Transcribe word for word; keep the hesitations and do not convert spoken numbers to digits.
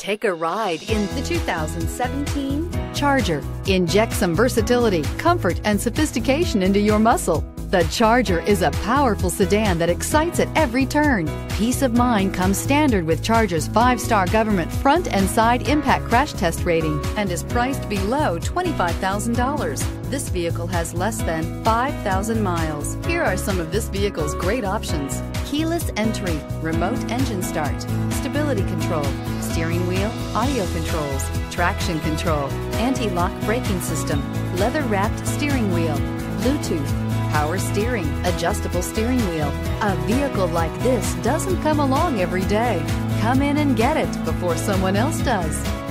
Take a ride in the two thousand seventeen Charger. Inject some versatility, comfort, and sophistication into your muscle. The Charger is a powerful sedan that excites at every turn. Peace of mind comes standard with Charger's five-star government front and side impact crash test rating and is priced below twenty-five thousand dollars. This vehicle has less than five thousand miles. Here are some of this vehicle's great options: keyless entry, remote engine start, stability control, steering wheel audio controls, traction control, anti-lock braking system, leather-wrapped steering wheel, Bluetooth, power steering, adjustable steering wheel. A vehicle like this doesn't come along every day. Come in and get it before someone else does.